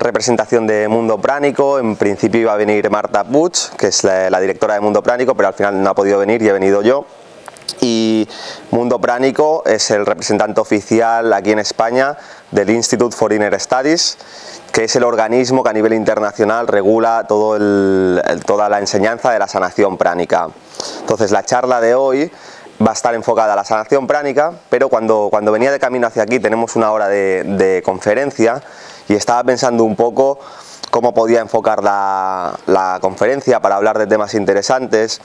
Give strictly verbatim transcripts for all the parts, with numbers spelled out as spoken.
representación de Mundo Pránico. En principio iba a venir Marta Puig, que es la, la directora de Mundo Pránico, pero al final no ha podido venir y he venido yo. Y Mundo Pránico es el representante oficial aquí en España del Institute for Inner Studies, que es el organismo que a nivel internacional regula todo el, el, toda la enseñanza de la sanación pránica. Entonces la charla de hoy va a estar enfocada a la sanación pránica, pero cuando, cuando venía de camino hacia aquí tenemos una hora de, de conferencia y estaba pensando un poco cómo podía enfocar la, la conferencia para hablar de temas interesantes,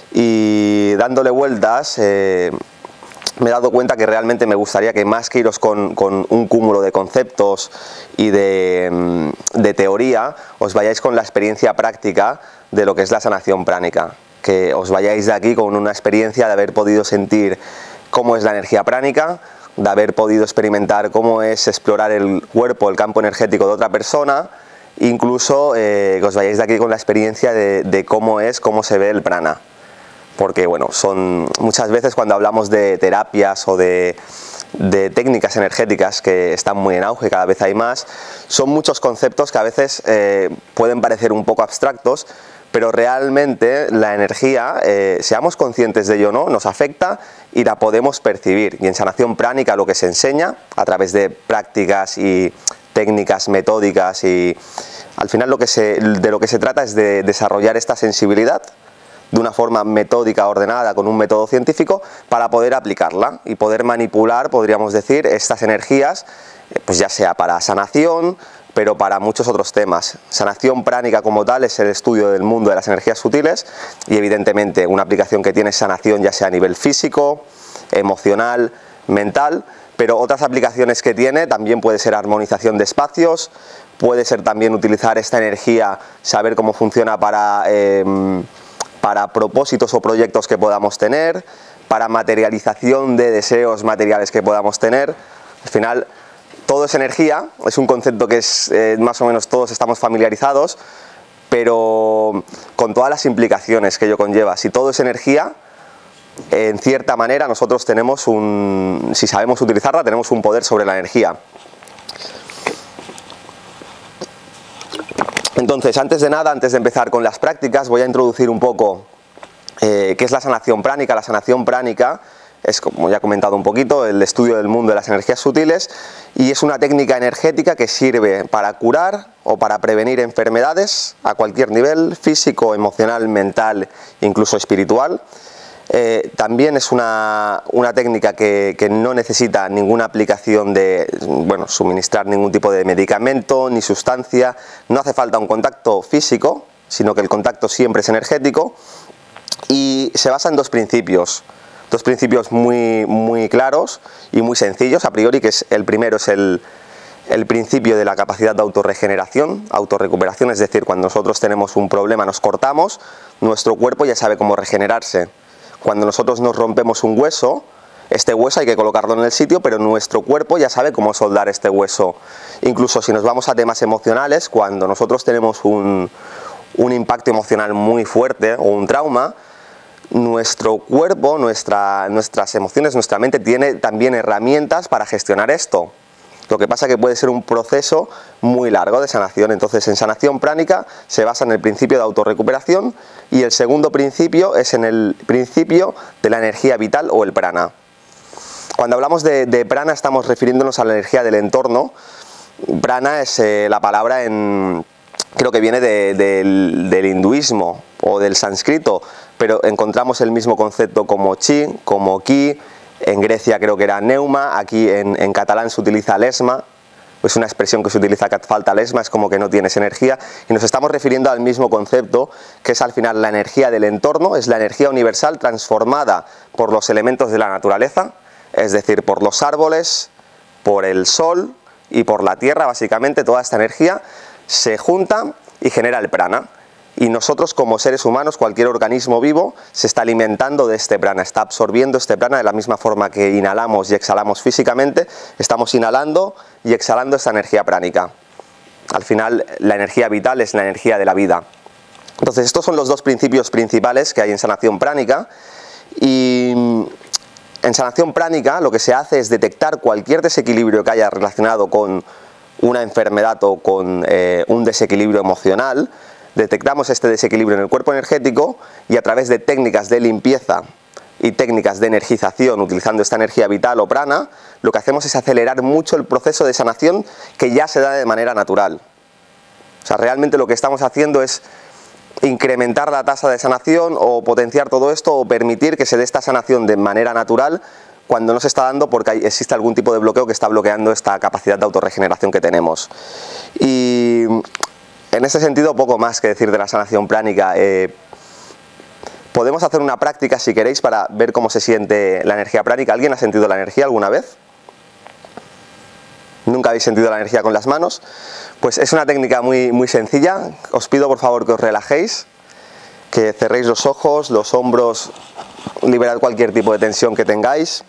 y dándole vueltas eh, me he dado cuenta que realmente me gustaría que, más que iros con, con un cúmulo de conceptos y de, de teoría, os vayáis con la experiencia práctica de lo que es la sanación pránica. Que os vayáis de aquí con una experiencia de haber podido sentir cómo es la energía pránica, de haber podido experimentar cómo es explorar el cuerpo, el campo energético de otra persona, incluso eh, que os vayáis de aquí con la experiencia de, de cómo es, cómo se ve el prana. Porque bueno, son muchas veces cuando hablamos de terapias o de, de técnicas energéticas que están muy en auge, cada vez hay más, son muchos conceptos que a veces eh, pueden parecer un poco abstractos, pero realmente la energía, eh, seamos conscientes de ello o no, nos afecta y la podemos percibir. Y en sanación pránica lo que se enseña a través de prácticas y técnicas metódicas, y al final lo que se, de lo que se trata es de desarrollar esta sensibilidad de una forma metódica, ordenada, con un método científico, para poder aplicarla y poder manipular, podríamos decir, estas energías, pues ya sea para sanación, pero para muchos otros temas. Sanación pránica como tal es el estudio del mundo de las energías sutiles, y evidentemente una aplicación que tiene sanación ya sea a nivel físico, emocional, mental, pero otras aplicaciones que tiene también puede ser armonización de espacios, puede ser también utilizar esta energía, saber cómo funciona para, eh, para propósitos o proyectos que podamos tener, para materialización de deseos materiales que podamos tener. Al final, todo es energía, es un concepto que es eh, más o menos todos estamos familiarizados, pero con todas las implicaciones que ello conlleva. Si todo es energía, en cierta manera nosotros tenemos un, si sabemos utilizarla, tenemos un poder sobre la energía. Entonces, antes de nada, antes de empezar con las prácticas, voy a introducir un poco eh, qué es la sanación pránica. La sanación pránica es, como ya he comentado un poquito, el estudio del mundo de las energías sutiles, y es una técnica energética que sirve para curar o para prevenir enfermedades a cualquier nivel, físico, emocional, mental, incluso espiritual. Eh, también es una, una técnica que, que no necesita ninguna aplicación de, bueno, suministrar ningún tipo de medicamento ni sustancia, no hace falta un contacto físico, sino que el contacto siempre es energético, y se basa en dos principios. Dos principios muy, muy claros y muy sencillos a priori, que es el primero es el, el principio de la capacidad de autorregeneración, autorrecuperación, es decir, cuando nosotros tenemos un problema, nos cortamos, nuestro cuerpo ya sabe cómo regenerarse. Cuando nosotros nos rompemos un hueso, este hueso hay que colocarlo en el sitio, pero nuestro cuerpo ya sabe cómo soldar este hueso. Incluso si nos vamos a temas emocionales, cuando nosotros tenemos un, un impacto emocional muy fuerte o un trauma, nuestro cuerpo, nuestra, nuestras emociones, nuestra mente tiene también herramientas para gestionar esto. Lo que pasa es que puede ser un proceso muy largo de sanación. Entonces, en sanación pránica se basa en el principio de autorrecuperación, y el segundo principio es en el principio de la energía vital o el prana. Cuando hablamos de, de prana estamos refiriéndonos a la energía del entorno. Prana es eh, la palabra en... creo que viene de, de, del, del hinduismo o del sánscrito, pero encontramos el mismo concepto como chi, como ki. En Grecia creo que era neuma, aquí en, en catalán se utiliza lesma, es una expresión que se utiliza que falta lesma, es como que no tienes energía, y nos estamos refiriendo al mismo concepto, que es al final la energía del entorno, es la energía universal transformada por los elementos de la naturaleza, es decir, por los árboles, por el sol y por la tierra. Básicamente toda esta energía se junta y genera el prana. Y nosotros como seres humanos, cualquier organismo vivo, se está alimentando de este prana, está absorbiendo este prana de la misma forma que inhalamos y exhalamos físicamente, estamos inhalando y exhalando esta energía pránica. Al final, la energía vital es la energía de la vida. Entonces, estos son los dos principios principales que hay en sanación pránica, y en sanación pránica lo que se hace es detectar cualquier desequilibrio que haya relacionado con una enfermedad o con eh, un desequilibrio emocional, detectamos este desequilibrio en el cuerpo energético y a través de técnicas de limpieza y técnicas de energización, utilizando esta energía vital o prana, lo que hacemos es acelerar mucho el proceso de sanación que ya se da de manera natural. O sea, realmente lo que estamos haciendo es incrementar la tasa de sanación o potenciar todo esto o permitir que se dé esta sanación de manera natural cuando no se está dando porque hay, existe algún tipo de bloqueo que está bloqueando esta capacidad de autorregeneración que tenemos. Y en ese sentido poco más que decir de la sanación pránica. Eh, podemos hacer una práctica si queréis para ver cómo se siente la energía pránica. ¿Alguien ha sentido la energía alguna vez? ¿Nunca habéis sentido la energía con las manos? Pues es una técnica muy, muy sencilla. Os pido por favor que os relajéis, que cerréis los ojos, los hombros, liberad cualquier tipo de tensión que tengáis.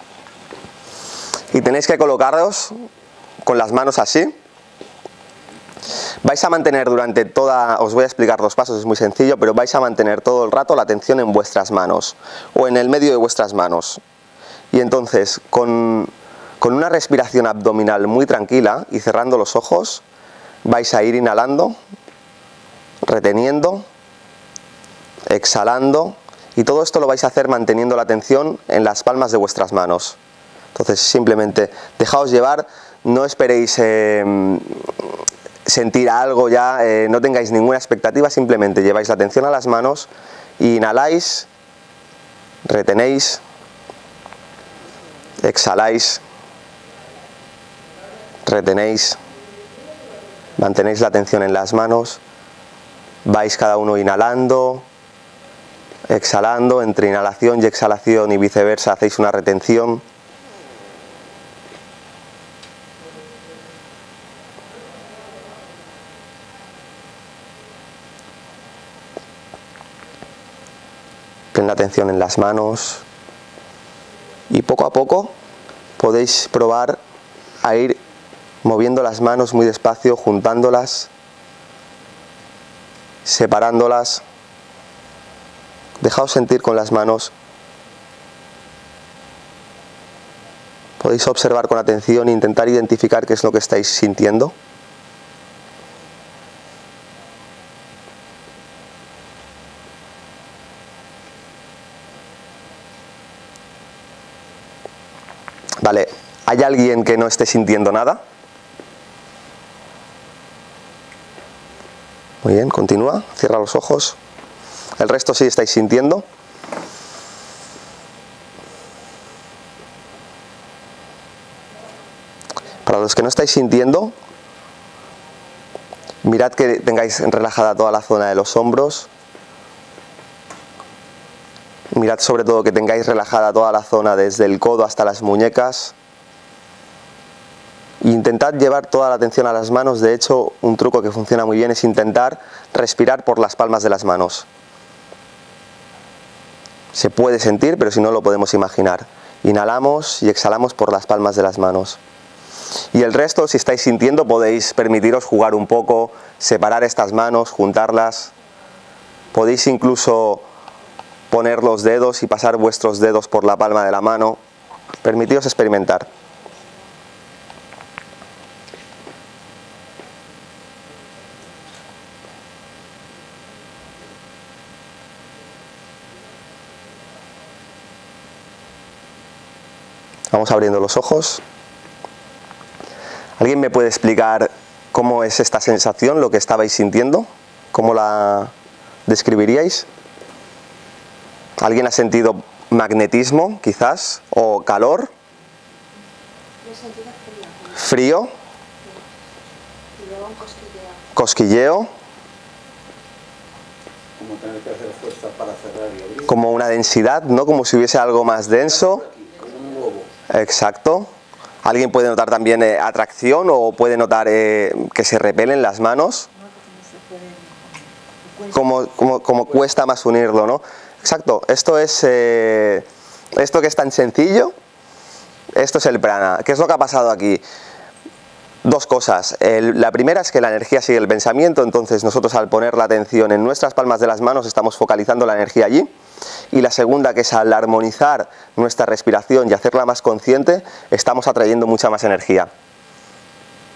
Y tenéis que colocaros con las manos así. Vais a mantener durante toda, os voy a explicar los pasos, es muy sencillo, pero vais a mantener todo el rato la atención en vuestras manos o en el medio de vuestras manos. Y entonces, con, con una respiración abdominal muy tranquila y cerrando los ojos, vais a ir inhalando, reteniendo, exhalando, y todo esto lo vais a hacer manteniendo la atención en las palmas de vuestras manos. Entonces simplemente dejaos llevar, no esperéis eh, sentir algo ya, eh, no tengáis ninguna expectativa, simplemente lleváis la atención a las manos, inhaláis, retenéis, exhaláis, retenéis, mantenéis la atención en las manos, vais cada uno inhalando, exhalando, entre inhalación y exhalación y viceversa hacéis una retención. Ten la atención en las manos y poco a poco podéis probar a ir moviendo las manos muy despacio, juntándolas, separándolas. Dejaos sentir con las manos. Podéis observar con atención e intentar identificar qué es lo que estáis sintiendo. Vale, ¿hay alguien que no esté sintiendo nada? Muy bien, continúa, cierra los ojos. ¿El resto sí estáis sintiendo? Para los que no estáis sintiendo, mirad que tengáis relajada toda la zona de los hombros. Mirad sobre todo que tengáis relajada toda la zona desde el codo hasta las muñecas. Intentad llevar toda la atención a las manos. De hecho, un truco que funciona muy bien es intentar respirar por las palmas de las manos. Se puede sentir, pero si no lo podemos imaginar. Inhalamos y exhalamos por las palmas de las manos. Y el resto, si estáis sintiendo, podéis permitiros jugar un poco, separar estas manos, juntarlas. Podéis incluso poner los dedos y pasar vuestros dedos por la palma de la mano. Permitiros experimentar. Vamos abriendo los ojos. ¿Alguien me puede explicar cómo es esta sensación, lo que estabais sintiendo? ¿Cómo la describiríais? ¿Alguien ha sentido magnetismo, quizás? ¿O calor? ¿Frío? Y luego un cosquilleo. ¿Cosquilleo? Como tener que hacer fuerza para cerrar y abrir. Como una densidad, ¿no? Como si hubiese algo más denso. Como un globo. Exacto. ¿Alguien puede notar también eh, atracción o puede notar eh, que se repelen las manos? Como, como, como cuesta más unirlo, ¿no? Exacto. Esto es, eh, esto que es tan sencillo, esto es el prana. ¿Qué es lo que ha pasado aquí? Dos cosas. El, la primera es que la energía sigue el pensamiento, entonces nosotros al poner la atención en nuestras palmas de las manos estamos focalizando la energía allí. Y la segunda, que es al armonizar nuestra respiración y hacerla más consciente, estamos atrayendo mucha más energía.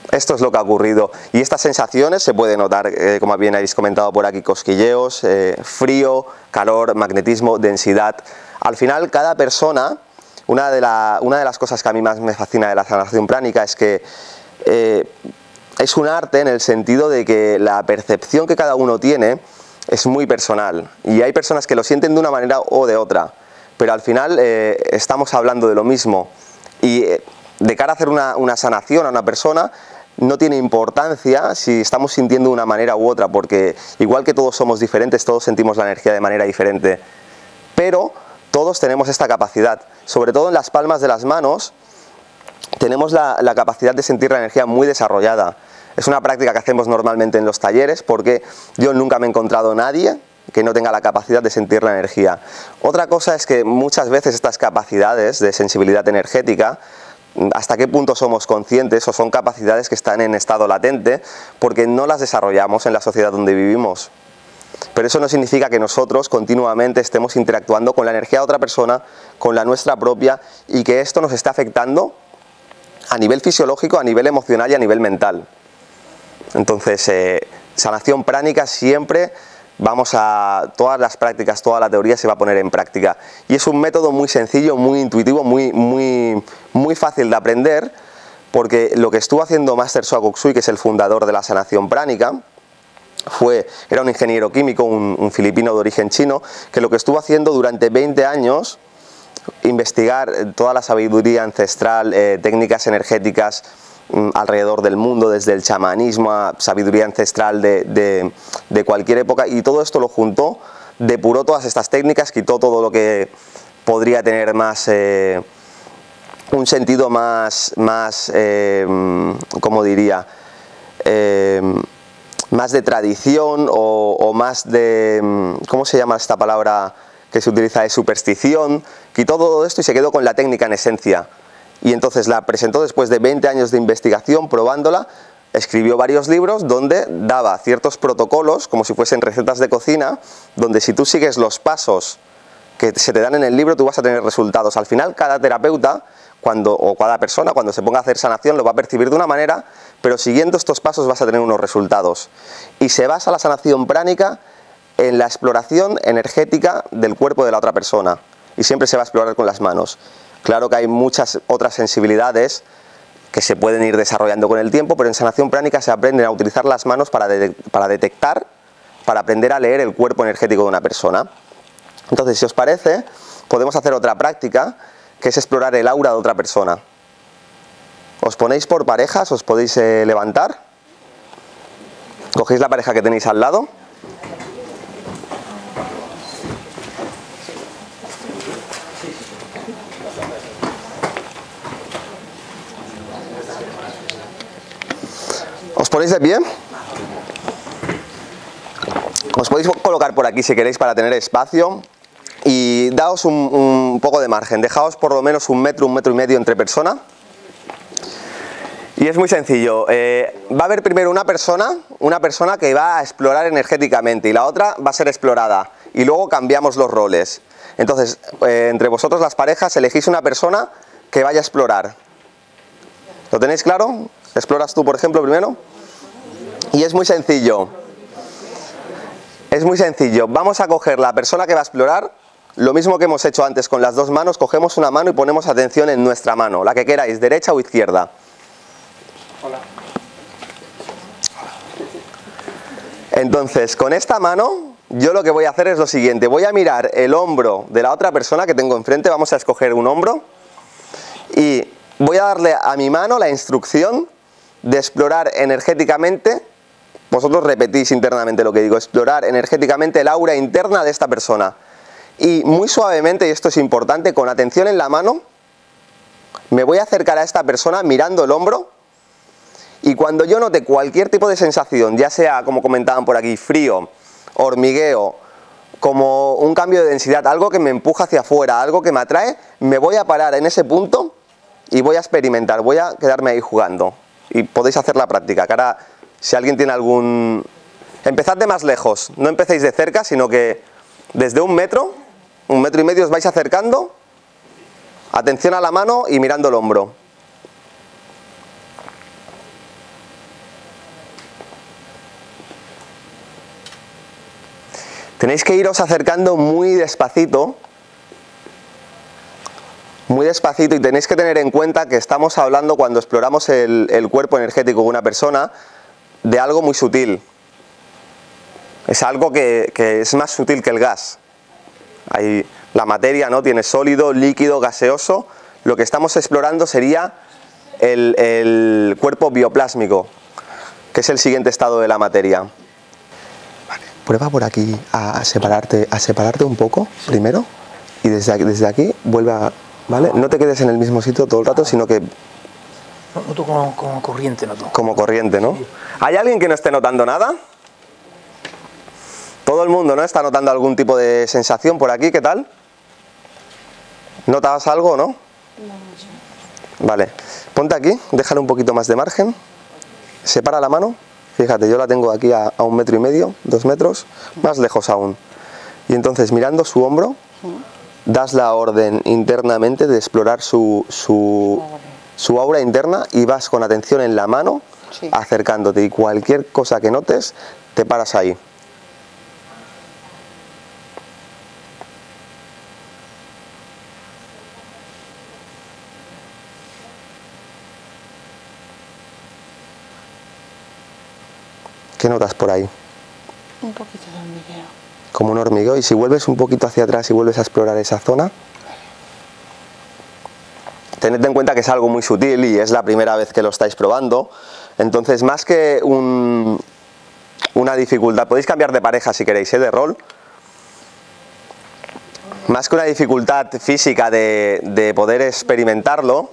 Esto es lo que ha ocurrido. Y estas sensaciones se pueden notar, eh, como bien habéis comentado por aquí, cosquilleos, eh, frío, calor, magnetismo, densidad. Al final, cada persona, una de, la, una de las cosas que a mí más me fascina de la sanación pránica es que eh, es un arte en el sentido de que la percepción que cada uno tiene es muy personal. Y hay personas que lo sienten de una manera o de otra. Pero al final eh, estamos hablando de lo mismo. Y eh, de cara a hacer una, una sanación a una persona, no tiene importancia si estamos sintiendo de una manera u otra, porque igual que todos somos diferentes, todos sentimos la energía de manera diferente, pero todos tenemos esta capacidad, sobre todo en las palmas de las manos, tenemos la, la capacidad de sentir la energía muy desarrollada. Es una práctica que hacemos normalmente en los talleres, porque yo nunca me he encontrado a nadie que no tenga la capacidad de sentir la energía. Otra cosa es que muchas veces estas capacidades de sensibilidad energética, hasta qué punto somos conscientes o son capacidades que están en estado latente porque no las desarrollamos en la sociedad donde vivimos. Pero eso no significa que nosotros continuamente estemos interactuando con la energía de otra persona, con la nuestra propia, y que esto nos esté afectando a nivel fisiológico, a nivel emocional y a nivel mental. Entonces, eh, sanación pránica siempre vamos a... todas las prácticas, toda la teoría se va a poner en práctica. Y es un método muy sencillo, muy intuitivo, muy, muy, muy fácil de aprender, porque lo que estuvo haciendo Master Soa Kok Sui, que es el fundador de la sanación pránica, fue, era un ingeniero químico, un, un filipino de origen chino, que lo que estuvo haciendo durante veinte años, investigar toda la sabiduría ancestral, eh, técnicas energéticas alrededor del mundo, desde el chamanismo a sabiduría ancestral de, de, de cualquier época, y todo esto lo juntó, depuró todas estas técnicas, quitó todo lo que podría tener más eh, un sentido más, más eh, ¿cómo diría? Eh, más de tradición o, o más de, ¿cómo se llama esta palabra que se utiliza? De superstición. Quitó todo esto y se quedó con la técnica en esencia. Y entonces la presentó después de veinte años de investigación, probándola, escribió varios libros donde daba ciertos protocolos, como si fuesen recetas de cocina, donde si tú sigues los pasos que se te dan en el libro, tú vas a tener resultados. Al final, cada terapeuta, cuando, o cada persona, cuando se ponga a hacer sanación, lo va a percibir de una manera, pero siguiendo estos pasos vas a tener unos resultados. Y se basa la sanación pránica en la exploración energética del cuerpo de la otra persona. Y siempre se va a explorar con las manos. Claro que hay muchas otras sensibilidades que se pueden ir desarrollando con el tiempo, pero en sanación pránica se aprenden a utilizar las manos para, de, para detectar, para aprender a leer el cuerpo energético de una persona. Entonces, si os parece, podemos hacer otra práctica, que es explorar el aura de otra persona. Os ponéis por parejas, os podéis eh, levantar, cogéis la pareja que tenéis al lado. ¿Os ponéis de pie? Os podéis colocar por aquí si queréis para tener espacio y daos un, un poco de margen. Dejaos por lo menos un metro, un metro y medio entre persona. Y es muy sencillo. Eh, va a haber primero una persona, una persona que va a explorar energéticamente y la otra va a ser explorada. Y luego cambiamos los roles. Entonces, eh, entre vosotros las parejas elegís una persona que vaya a explorar. ¿Lo tenéis claro? ¿Exploras tú, por ejemplo, primero? Y es muy sencillo. Es muy sencillo. Vamos a coger la persona que va a explorar, lo mismo que hemos hecho antes con las dos manos, cogemos una mano y ponemos atención en nuestra mano, la que queráis, derecha o izquierda. Hola. Entonces, con esta mano, yo lo que voy a hacer es lo siguiente. Voy a mirar el hombro de la otra persona que tengo enfrente, vamos a escoger un hombro, y voy a darle a mi mano la instrucción de explorar energéticamente. Vosotros repetís internamente lo que digo, explorar energéticamente el aura interna de esta persona. Y muy suavemente, y esto es importante, con atención en la mano, me voy a acercar a esta persona mirando el hombro, y cuando yo note cualquier tipo de sensación, ya sea, como comentaban por aquí, frío, hormigueo, como un cambio de densidad, algo que me empuja hacia afuera, algo que me atrae, me voy a parar en ese punto y voy a experimentar, voy a quedarme ahí jugando. Y podéis hacer la práctica, que ahora, si alguien tiene algún... Empezad de más lejos, no empecéis de cerca, sino que desde un metro, un metro y medio os vais acercando, atención a la mano y mirando el hombro. Tenéis que iros acercando muy despacito, muy despacito, y tenéis que tener en cuenta que estamos hablando, cuando exploramos el, el cuerpo energético de una persona, de algo muy sutil. Es algo que, que es más sutil que el gas. Hay, la materia, ¿no?, tiene sólido, líquido, gaseoso. Lo que estamos explorando sería el, el cuerpo bioplásmico, que es el siguiente estado de la materia. Vale, prueba por aquí a, a, separarte, a separarte un poco primero, y desde aquí, desde aquí vuelve a... ¿Vale? No te quedes en el mismo sitio todo el rato, sino que... Noto como, como corriente, noto. Como corriente, ¿no? ¿Hay alguien que no esté notando nada? Todo el mundo, ¿no?, está notando algún tipo de sensación por aquí. ¿Qué tal? ¿Notas algo, no? Vale, ponte aquí, déjale un poquito más de margen. Separa la mano. Fíjate, yo la tengo aquí a, a un metro y medio, dos metros, más lejos aún. Y entonces, mirando su hombro, das la orden internamente de explorar su, su, su aura interna, y vas con atención en la mano, sí, acercándote, y cualquier cosa que notes, te paras ahí. ¿Qué notas por ahí? Un poquito de hormigueo. Como un hormigueo. Y si vuelves un poquito hacia atrás y vuelves a explorar esa zona, tened en cuenta que es algo muy sutil y es la primera vez que lo estáis probando. Entonces, más que un, una dificultad, podéis cambiar de pareja si queréis, ¿eh?, de rol. Más que una dificultad física de, de poder experimentarlo,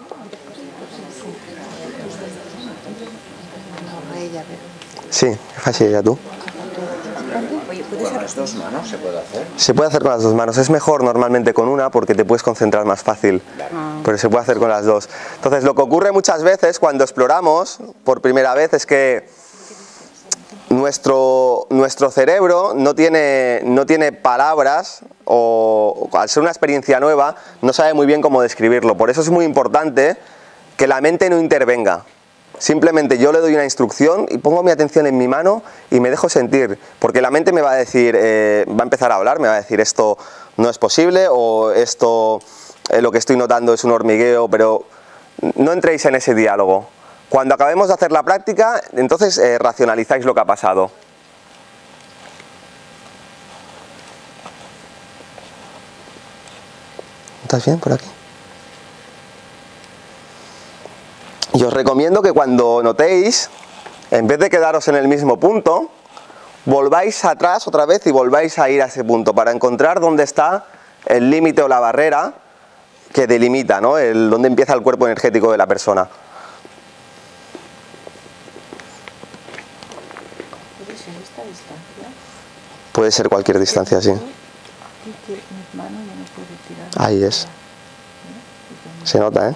sí, fácil, ya tú. Oye, ¿puede ser las dos manos? ¿Se puede hacer? Se puede hacer con las dos manos. Es mejor normalmente con una porque te puedes concentrar más fácil. Claro. Pero se puede hacer con las dos. Entonces, lo que ocurre muchas veces cuando exploramos por primera vez es que nuestro, nuestro cerebro no tiene, no tiene palabras, o al ser una experiencia nueva no sabe muy bien cómo describirlo. Por eso es muy importante que la mente no intervenga. Simplemente yo le doy una instrucción y pongo mi atención en mi mano y me dejo sentir, porque la mente me va a decir, eh, va a empezar a hablar, me va a decir esto no es posible, o esto, eh, lo que estoy notando es un hormigueo, pero no entréis en ese diálogo. Cuando acabemos de hacer la práctica, entonces eh, racionalizáis lo que ha pasado. ¿Estás bien por aquí? Y os recomiendo que cuando notéis, en vez de quedaros en el mismo punto, volváis atrás otra vez y volváis a ir a ese punto para encontrar dónde está el límite o la barrera que delimita, ¿no?, el, dónde empieza el cuerpo energético de la persona. ¿Puede ser esta distancia? Puede ser cualquier distancia, sí. Ahí es. Se nota, ¿eh?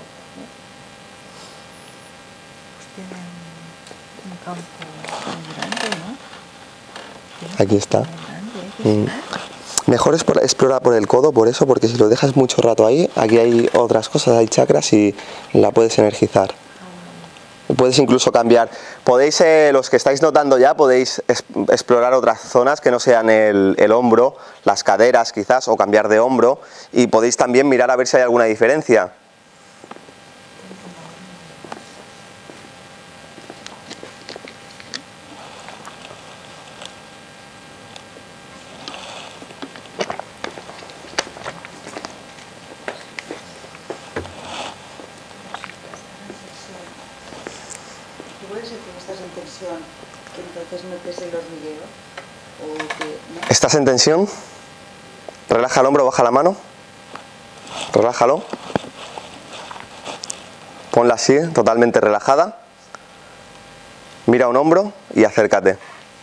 Aquí está. Mm. Mejor es por, explorar por el codo, por eso, porque si lo dejas mucho rato ahí, aquí hay otras cosas, hay chakras y la puedes energizar. Puedes incluso cambiar. Podéis, eh, los que estáis notando ya, podéis es, explorar otras zonas que no sean el, el hombro, las caderas quizás, o cambiar de hombro, y podéis también mirar a ver si hay alguna diferencia. ¿Puede ser que estás en tensión, que entonces notes el hormigueo? ¿O que, no? ¿Estás en tensión? Relaja el hombro, baja la mano. Relájalo. Ponla así, totalmente relajada. Mira un hombro y acércate.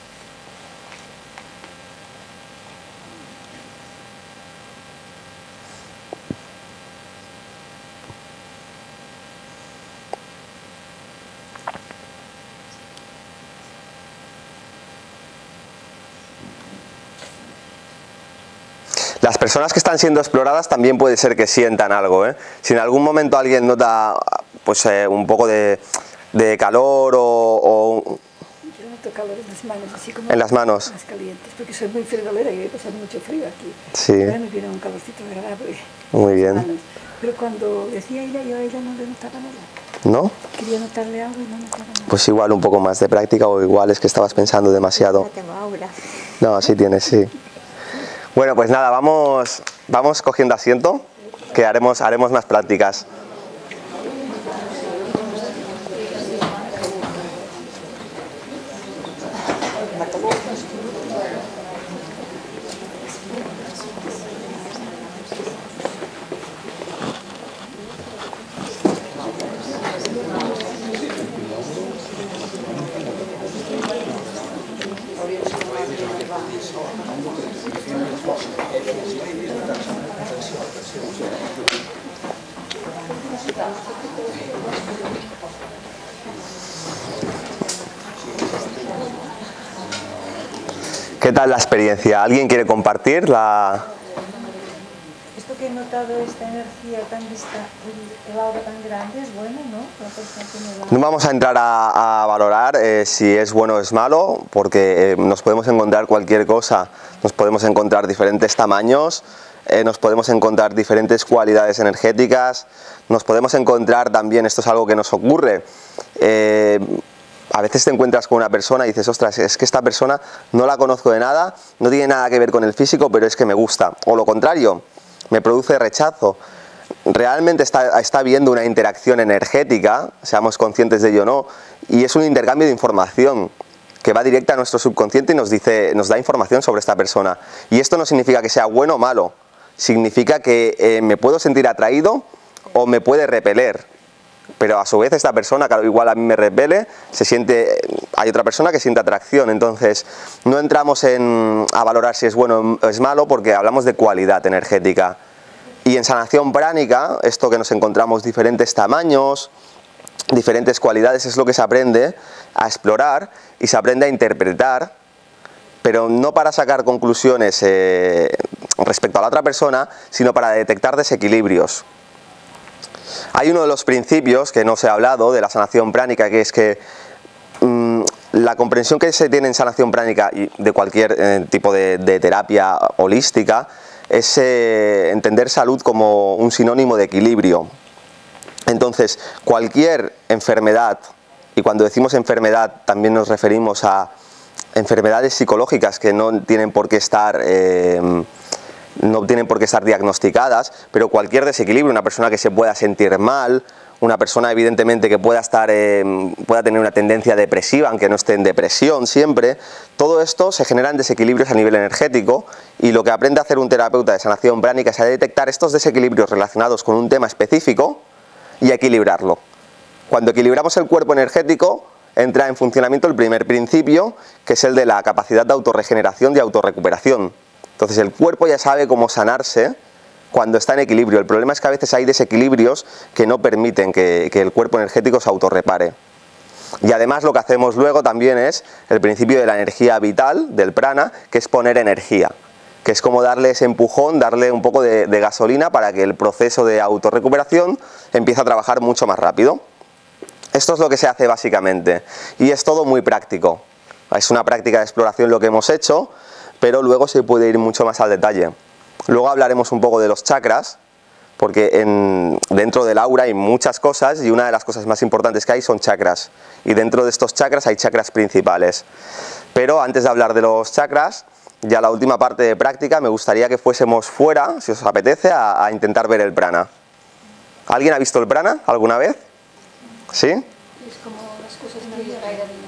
Las personas que están siendo exploradas también puede ser que sientan algo, ¿eh? Si en algún momento alguien nota pues, eh, un poco de, de calor o, o noto calor en las manos, así como en las manos. más calientes, porque soy muy friolera y he pasado mucho frío aquí. Sí. Ahora me viene un calorcito agradable. Muy bien. Manos. Pero cuando decía ella, yo a ella no le notaba nada. ¿No? Quería notarle algo y no notaba nada. Pues igual un poco más de práctica o igual es que estabas pensando demasiado. Ya tengo aura. No, sí tienes, sí. Bueno, pues nada, vamos, vamos cogiendo asiento, que haremos, haremos más prácticas. ¿Qué tal la experiencia? ¿Alguien quiere compartir la...? Esto que he notado, esta energía tan vista, el, el aura tan grande, es bueno, ¿no? La persona tiene la... No vamos a entrar a, a valorar eh, si es bueno o es malo, porque eh, nos podemos encontrar cualquier cosa, nos podemos encontrar diferentes tamaños, eh, nos podemos encontrar diferentes cualidades energéticas, nos podemos encontrar también, esto es algo que nos ocurre, eh, a veces te encuentras con una persona y dices, ostras, es que esta persona no la conozco de nada, no tiene nada que ver con el físico, pero es que me gusta. O lo contrario, me produce rechazo. Realmente está, está habiendo una interacción energética, seamos conscientes de ello o no, y es un intercambio de información que va directa a nuestro subconsciente y nos dice, nos da información sobre esta persona. Y esto no significa que sea bueno o malo, significa que eh, me puedo sentir atraído o me puede repeler. Pero a su vez esta persona, claro, igual a mí me repele, se siente, hay otra persona que siente atracción. Entonces no entramos en, a valorar si es bueno o es malo, porque hablamos de cualidad energética. Y en sanación pránica, esto que nos encontramos diferentes tamaños, diferentes cualidades, es lo que se aprende a explorar y se aprende a interpretar, pero no para sacar conclusiones eh, respecto a la otra persona, sino para detectar desequilibrios. Hay uno de los principios que no se ha hablado de la sanación pránica, que es que mmm, la comprensión que se tiene en sanación pránica y de cualquier eh, tipo de, de terapia holística es eh, entender salud como un sinónimo de equilibrio. Entonces, cualquier enfermedad, y cuando decimos enfermedad también nos referimos a enfermedades psicológicas que no tienen por qué estar... Eh, no tienen por qué estar diagnosticadas, pero cualquier desequilibrio, una persona que se pueda sentir mal, una persona evidentemente que pueda, estar, eh, pueda tener una tendencia depresiva, aunque no esté en depresión siempre, todo esto se generan desequilibrios a nivel energético, y lo que aprende a hacer un terapeuta de sanación pránica es a detectar estos desequilibrios relacionados con un tema específico y a equilibrarlo. Cuando equilibramos el cuerpo energético, entra en funcionamiento el primer principio, que es el de la capacidad de autorregeneración y autorrecuperación. Entonces el cuerpo ya sabe cómo sanarse cuando está en equilibrio. El problema es que a veces hay desequilibrios que no permiten que, que el cuerpo energético se autorrepare. Y además lo que hacemos luego también es el principio de la energía vital, del prana, que es poner energía, que es como darle ese empujón, darle un poco de, de gasolina para que el proceso de autorrecuperación empiece a trabajar mucho más rápido. Esto es lo que se hace básicamente, y es todo muy práctico. Es una práctica de exploración lo que hemos hecho, pero luego se puede ir mucho más al detalle. Luego hablaremos un poco de los chakras, porque en, dentro del aura hay muchas cosas, y una de las cosas más importantes que hay son chakras, y dentro de estos chakras hay chakras principales. Pero antes de hablar de los chakras, ya la última parte de práctica, me gustaría que fuésemos fuera, si os apetece, a, a intentar ver el prana. ¿Alguien ha visto el prana alguna vez? ¿Sí? Es como las cosas que hay de la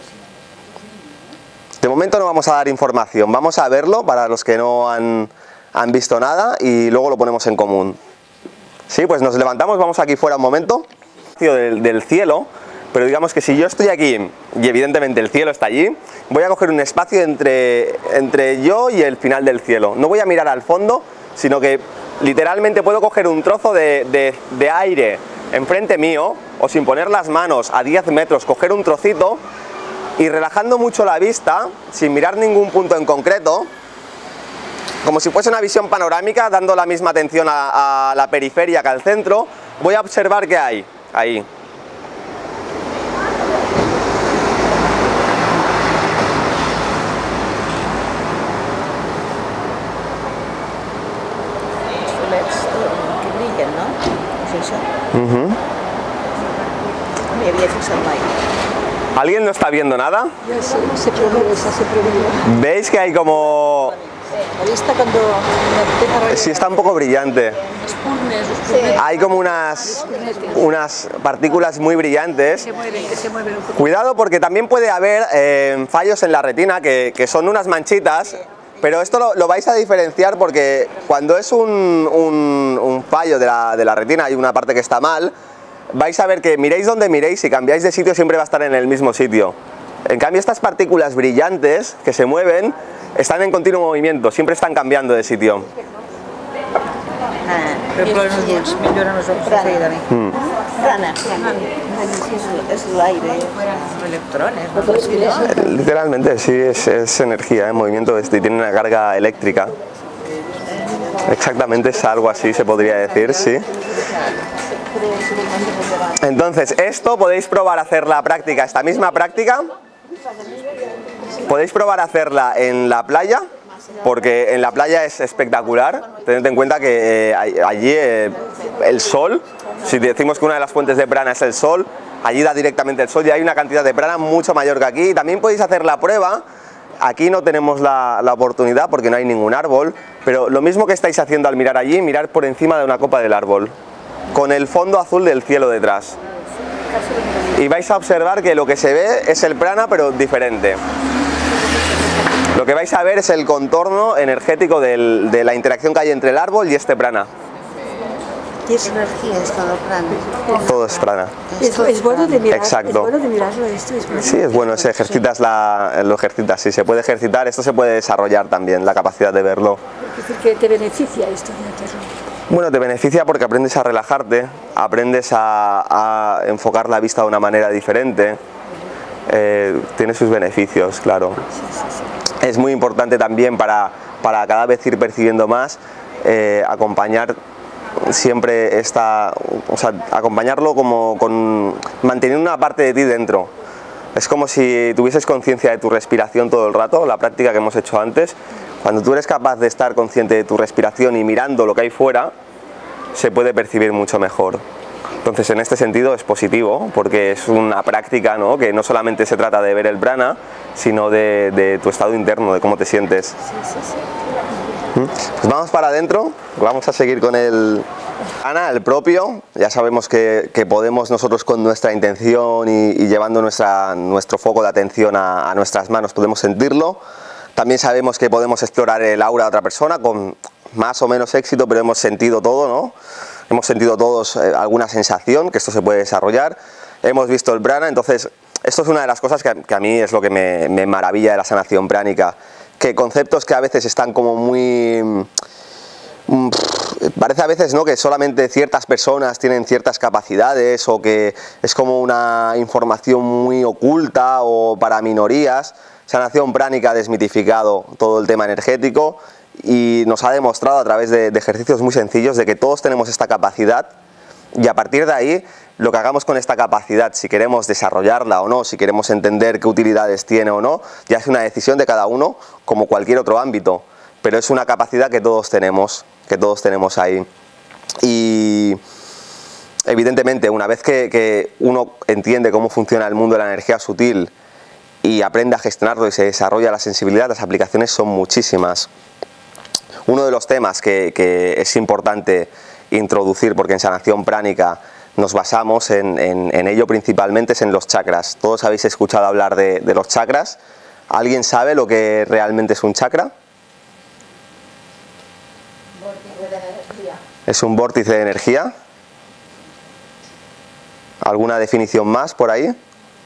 De momento no vamos a dar información, vamos a verlo para los que no han, han visto nada, y luego lo ponemos en común. Sí, pues nos levantamos, vamos aquí fuera un momento, del, del cielo, pero digamos que si yo estoy aquí y evidentemente el cielo está allí, voy a coger un espacio entre, entre yo y el final del cielo. No voy a mirar al fondo, sino que literalmente puedo coger un trozo de, de, de aire enfrente mío, o sin poner las manos a diez metros, coger un trocito, y relajando mucho la vista, sin mirar ningún punto en concreto, como si fuese una visión panorámica, dando la misma atención a, a la periferia que al centro, voy a observar qué hay ahí. això. Uh-huh. No m'hi havia fixat mai. ¿Alguien no está viendo nada? Yo sí, siempre veo esa, siempre veo. ¿Veis que hay como... La vista cuando me empieza a Sí, está un poco brillante. espurnes, espurnes. Hay como unas, unas partículas muy brillantes. Se mueven, que se mueven un poco. Cuidado porque también puede haber eh, fallos en la retina, que, que son unas manchitas, pero esto lo, lo vais a diferenciar porque cuando es un, un, un fallo de la, de la retina, hay una parte que está mal, vais a ver que miréis donde miréis, si cambiáis de sitio siempre va a estar en el mismo sitio. En cambio estas partículas brillantes que se mueven están en continuo movimiento, siempre están cambiando de sitio. Ah, però els ulls, milloren els ulls de seguida. Mm. Rana. És l'aire, electrones. Literalmente, sí, es, es energía, en movimiento, este, y tiene una carga eléctrica. Exactamente, es algo así, se podría decir, sí. Entonces, esto podéis probar a hacer la práctica, esta misma práctica, podéis probar a hacerla en la playa, porque en la playa es espectacular. Tened en cuenta que eh, allí eh, el sol, si decimos que una de las fuentes de prana es el sol, allí da directamente el sol y hay una cantidad de prana mucho mayor que aquí. También podéis hacer la prueba. Aquí no tenemos la, la oportunidad porque no hay ningún árbol, pero lo mismo que estáis haciendo al mirar allí, mirar por encima de una copa del árbol, con el fondo azul del cielo detrás. Y vais a observar que lo que se ve es el prana, pero diferente. Lo que vais a ver es el contorno energético del, de la interacción que hay entre el árbol y este prana. ¿Qué es energía? Es todo prana. Todo es prana. Es, es bueno de mirar, Exacto. es bueno de mirarlo esto. Es bueno. Sí, es bueno, se ejercitas la, lo ejercitas, sí, se puede ejercitar, esto se puede desarrollar también, la capacidad de verlo. Es decir, que te beneficia esto de hacerlo. Bueno, te beneficia porque aprendes a relajarte, aprendes a, a enfocar la vista de una manera diferente, eh, tiene sus beneficios, claro. Es muy importante también para, para cada vez ir percibiendo más, eh, acompañar siempre esta, o sea, acompañarlo como con manteniendo una parte de ti dentro. Es como si tuvieses conciencia de tu respiración todo el rato, la práctica que hemos hecho antes. Cuando tú eres capaz de estar consciente de tu respiración y mirando lo que hay fuera, se puede percibir mucho mejor. Entonces, en este sentido es positivo, porque es una práctica, ¿no?, que no solamente se trata de ver el prana, sino de, de tu estado interno, de cómo te sientes. Pues vamos para adentro, vamos a seguir con el prana, el propio. Ya sabemos que, que podemos nosotros con nuestra intención y, y llevando nuestra, nuestro foco de atención a, a nuestras manos podemos sentirlo. También sabemos que podemos explorar el aura de otra persona con más o menos éxito, pero hemos sentido todo, ¿no? Hemos sentido todos eh, alguna sensación, que esto se puede desarrollar. Hemos visto el prana, entonces esto es una de las cosas que, que a mí es lo que me, me maravilla de la sanación pránica. Que conceptos que a veces están como muy... Mmm, parece a veces, ¿no?, que solamente ciertas personas tienen ciertas capacidades o que es como una información muy oculta o para minorías. Sanación pránica ha desmitificado todo el tema energético y nos ha demostrado a través de, de ejercicios muy sencillos de que todos tenemos esta capacidad y a partir de ahí lo que hagamos con esta capacidad, si queremos desarrollarla o no, si queremos entender qué utilidades tiene o no, ya es una decisión de cada uno como cualquier otro ámbito, pero es una capacidad que todos tenemos, que todos tenemos ahí. Y evidentemente una vez que, que uno entiende cómo funciona el mundo de la energía sutil y aprende a gestionarlo y se desarrolla la sensibilidad, las aplicaciones son muchísimas. Uno de los temas que, que es importante introducir, porque en sanación pránica nos basamos en, en, en ello principalmente, es en los chakras. Todos habéis escuchado hablar de, de los chakras. ¿Alguien sabe lo que realmente es un chakra? Vórtice de energía. Es un vórtice de energía. ¿Alguna definición más por ahí?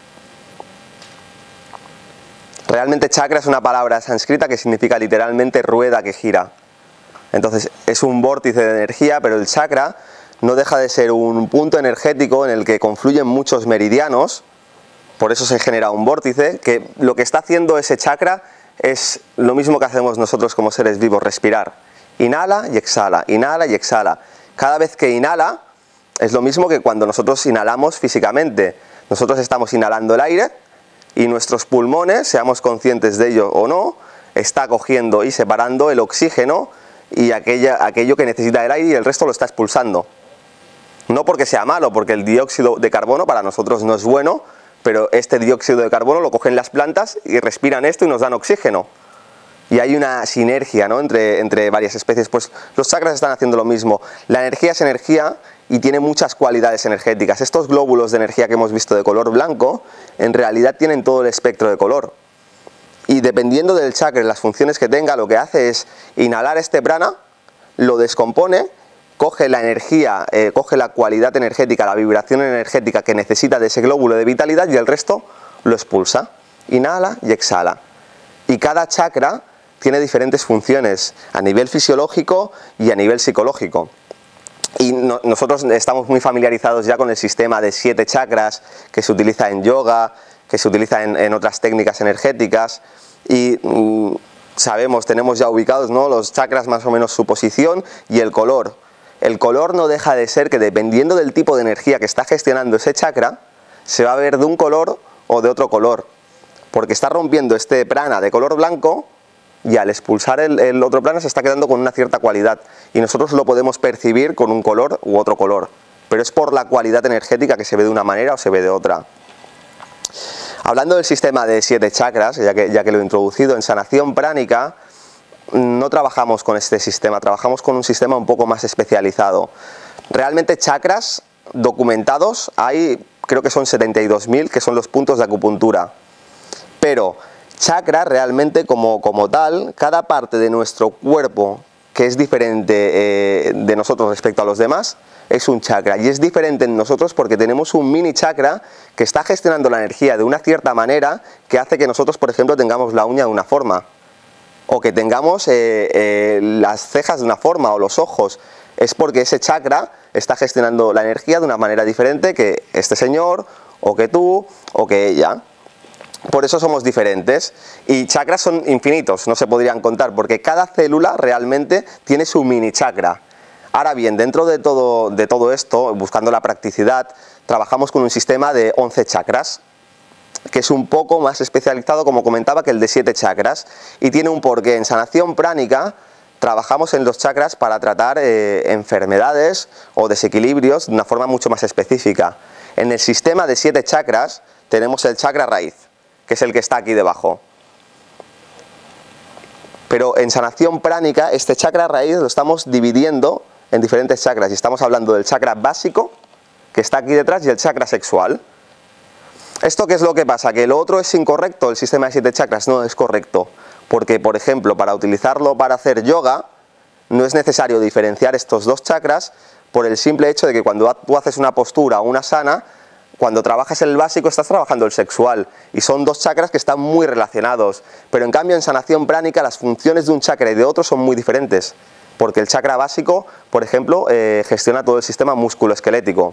Realmente chakra es una palabra sánscrita que significa literalmente rueda que gira. Entonces es un vórtice de energía, pero el chakra no deja de ser un punto energético en el que confluyen muchos meridianos, por eso se genera un vórtice, que lo que está haciendo ese chakra es lo mismo que hacemos nosotros como seres vivos, respirar. Inhala y exhala, inhala y exhala. Cada vez que inhala es lo mismo que cuando nosotros inhalamos físicamente. Nosotros estamos inhalando el aire y nuestros pulmones, seamos conscientes de ello o no, está cogiendo y separando el oxígeno y aquella, aquello que necesita el aire y el resto lo está expulsando. No porque sea malo, porque el dióxido de carbono para nosotros no es bueno, pero este dióxido de carbono lo cogen las plantas y respiran esto y nos dan oxígeno. Y hay una sinergia, ¿no?, entre, entre varias especies. Pues los chakras están haciendo lo mismo. La energía es energía y tiene muchas cualidades energéticas. Estos glóbulos de energía que hemos visto de color blanco, en realidad tienen todo el espectro de color. Y dependiendo del chakra y las funciones que tenga, lo que hace es inhalar este prana, lo descompone, coge la energía, eh, coge la cualidad energética, la vibración energética que necesita de ese glóbulo de vitalidad y el resto lo expulsa. Inhala y exhala. Y cada chakra tiene diferentes funciones a nivel fisiológico y a nivel psicológico. Y no, nosotros estamos muy familiarizados ya con el sistema de siete chakras que se utiliza en yoga, que se utiliza en, en otras técnicas energéticas y mmm, sabemos, tenemos ya ubicados, ¿no?, los chakras más o menos su posición y el color. El color no deja de ser que dependiendo del tipo de energía que está gestionando ese chakra, se va a ver de un color o de otro color. Porque está rompiendo este prana de color blanco y al expulsar el, el otro prana se está quedando con una cierta cualidad. Y nosotros lo podemos percibir con un color u otro color. Pero es por la cualidad energética que se ve de una manera o se ve de otra. Hablando del sistema de siete chakras, ya que, ya que lo he introducido, en sanación pránica no trabajamos con este sistema, trabajamos con un sistema un poco más especializado. Realmente chakras documentados hay, creo que son setenta y dos mil, que son los puntos de acupuntura. Pero chakra realmente como, como tal, cada parte de nuestro cuerpo que es diferente eh, de nosotros respecto a los demás, es un chakra. Y es diferente en nosotros porque tenemos un mini chakra que está gestionando la energía de una cierta manera que hace que nosotros, por ejemplo, tengamos la uña de una forma. O que tengamos eh, eh, las cejas de una forma o los ojos. Es porque ese chakra está gestionando la energía de una manera diferente que este señor, o que tú, o que ella. Por eso somos diferentes. Y chakras son infinitos, no se podrían contar, porque cada célula realmente tiene su mini chakra. Ahora bien, dentro de todo, de todo esto, buscando la practicidad, trabajamos con un sistema de once chakras, que es un poco más especializado, como comentaba, que el de siete chakras, y tiene un porqué. En sanación pránica trabajamos en los chakras para tratar eh, enfermedades o desequilibrios de una forma mucho más específica. En el sistema de siete chakras tenemos el chakra raíz, que es el que está aquí debajo. Pero en sanación pránica este chakra raíz lo estamos dividiendo en diferentes chakras, y estamos hablando del chakra básico, que está aquí detrás, y el chakra sexual. ¿Esto qué es lo que pasa? ¿Que lo otro es incorrecto, el sistema de siete chakras? No, es correcto. Porque, por ejemplo, para utilizarlo para hacer yoga, no es necesario diferenciar estos dos chakras por el simple hecho de que cuando tú haces una postura o una asana, cuando trabajas el básico estás trabajando el sexual. Y son dos chakras que están muy relacionados. Pero en cambio en sanación pránica las funciones de un chakra y de otro son muy diferentes. Porque el chakra básico, por ejemplo, eh, gestiona todo el sistema musculoesquelético.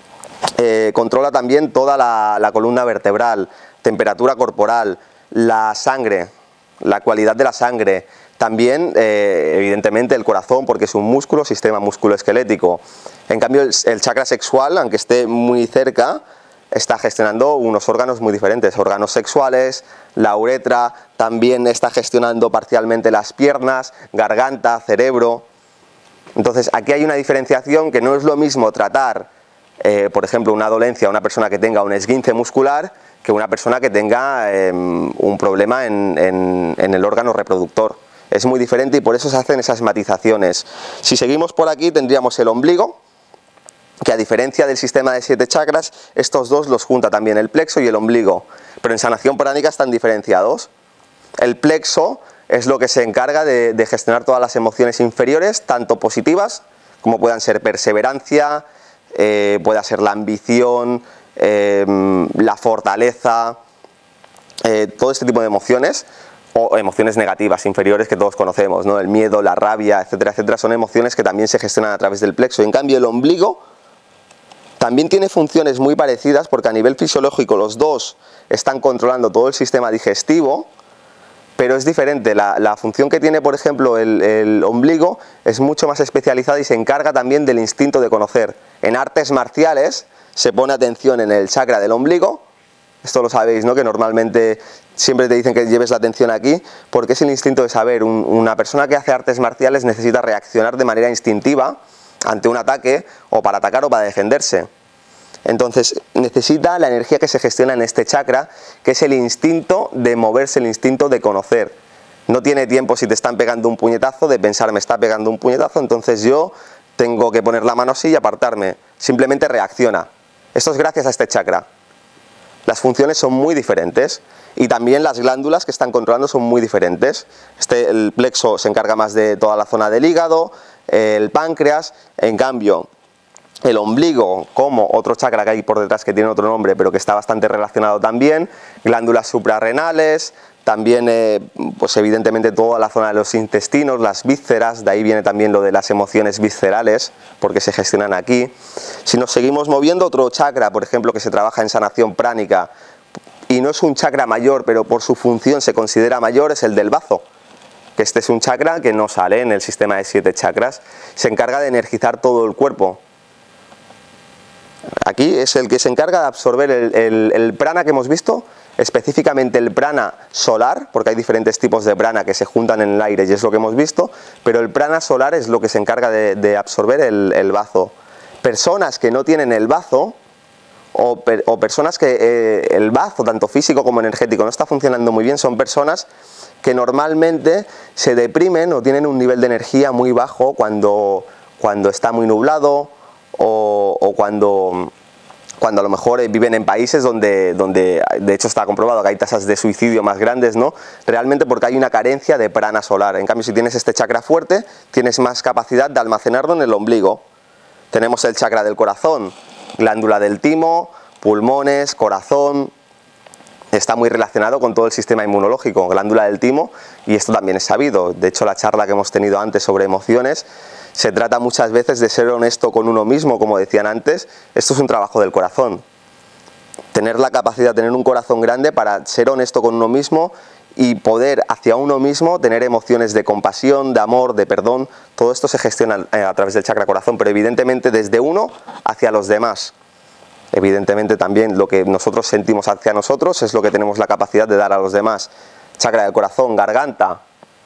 Eh, controla también toda la, la columna vertebral, temperatura corporal, la sangre, la cualidad de la sangre, también eh, evidentemente el corazón, porque es un músculo, sistema musculoesquelético. En cambio el, el chakra sexual, aunque esté muy cerca, está gestionando unos órganos muy diferentes, órganos sexuales, la uretra, también está gestionando parcialmente las piernas, garganta, cerebro. Entonces aquí hay una diferenciación, que no es lo mismo tratar Eh, por ejemplo, una dolencia a una persona que tenga un esguince muscular que una persona que tenga eh, un problema en, en, en el órgano reproductor. Es muy diferente y por eso se hacen esas matizaciones. Si seguimos por aquí tendríamos el ombligo, que a diferencia del sistema de siete chakras, estos dos los junta también, el plexo y el ombligo, pero en sanación pránica están diferenciados. El plexo es lo que se encarga de, de gestionar todas las emociones inferiores, tanto positivas como puedan ser perseverancia, Eh, pueda ser la ambición, eh, la fortaleza, eh, todo este tipo de emociones, o emociones negativas, inferiores, que todos conocemos, ¿no? El miedo, la rabia, etcétera, etcétera, son emociones que también se gestionan a través del plexo. En cambio el ombligo también tiene funciones muy parecidas, porque a nivel fisiológico los dos están controlando todo el sistema digestivo, pero es diferente. La, la función que tiene, por ejemplo, el, el ombligo es mucho más especializada y se encarga también del instinto de conocer. En artes marciales se pone atención en el chakra del ombligo, esto lo sabéis, ¿no?, que normalmente siempre te dicen que lleves la atención aquí, porque es el instinto de saber. Un, una persona que hace artes marciales necesita reaccionar de manera instintiva ante un ataque, o para atacar o para defenderse. Entonces necesita la energía que se gestiona en este chakra, que es el instinto de moverse, el instinto de conocer. No tiene tiempo, si te están pegando un puñetazo, de pensar me está pegando un puñetazo, entonces yo tengo que poner la mano así y apartarme. Simplemente reacciona. Esto es gracias a este chakra. Las funciones son muy diferentes y también las glándulas que están controlando son muy diferentes. Este, el plexo se encarga más de toda la zona del hígado, el páncreas, en cambio el ombligo, como otro chakra que hay por detrás que tiene otro nombre pero que está bastante relacionado también, glándulas suprarrenales, también eh, pues evidentemente toda la zona de los intestinos, las vísceras, de ahí viene también lo de las emociones viscerales, porque se gestionan aquí. Si nos seguimos moviendo, otro chakra, por ejemplo, que se trabaja en sanación pránica, y no es un chakra mayor, pero por su función se considera mayor, es el del bazo, que este es un chakra que no sale en el sistema de siete chakras, se encarga de energizar todo el cuerpo. Aquí es el que se encarga de absorber el, el, el prana que hemos visto, específicamente el prana solar, porque hay diferentes tipos de prana que se juntan en el aire y es lo que hemos visto, pero el prana solar es lo que se encarga de, de absorber el, el bazo. Personas que no tienen el bazo, o, per, o personas que eh, el bazo, tanto físico como energético, no está funcionando muy bien, son personas que normalmente se deprimen o tienen un nivel de energía muy bajo cuando, cuando está muy nublado, o, o cuando, cuando a lo mejor viven en países donde, donde de hecho está comprobado que hay tasas de suicidio más grandes, ¿no? Realmente porque hay una carencia de prana solar. En cambio, si tienes este chakra fuerte, tienes más capacidad de almacenarlo en el ombligo. Tenemos el chakra del corazón, glándula del timo, pulmones, corazón. Está muy relacionado con todo el sistema inmunológico, glándula del timo, y esto también es sabido. De hecho, la charla que hemos tenido antes sobre emociones, se trata muchas veces de ser honesto con uno mismo, como decían antes. Esto es un trabajo del corazón. Tener la capacidad de tener un corazón grande para ser honesto con uno mismo y poder hacia uno mismo tener emociones de compasión, de amor, de perdón. Todo esto se gestiona a través del chakra corazón, pero evidentemente desde uno hacia los demás. Evidentemente también lo que nosotros sentimos hacia nosotros es lo que tenemos la capacidad de dar a los demás. Chakra del corazón, garganta.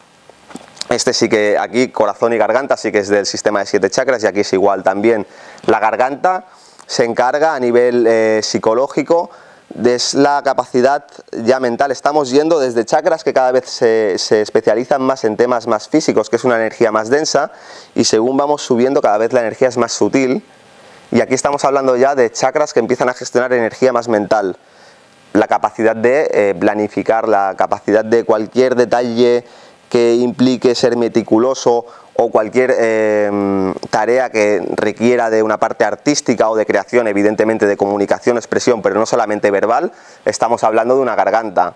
Este sí que aquí, corazón y garganta, sí que es del sistema de siete chakras, y aquí es igual también. La garganta se encarga a nivel eh, psicológico, es la capacidad ya mental. Estamos yendo desde chakras que cada vez se, se especializan más en temas más físicos, que es una energía más densa, y según vamos subiendo cada vez la energía es más sutil. Y aquí estamos hablando ya de chakras que empiezan a gestionar energía más mental. La capacidad de eh, planificar, la capacidad de cualquier detalle que implique ser meticuloso, o cualquier eh, tarea que requiera de una parte artística o de creación, evidentemente de comunicación, expresión, pero no solamente verbal. Estamos hablando de una garganta.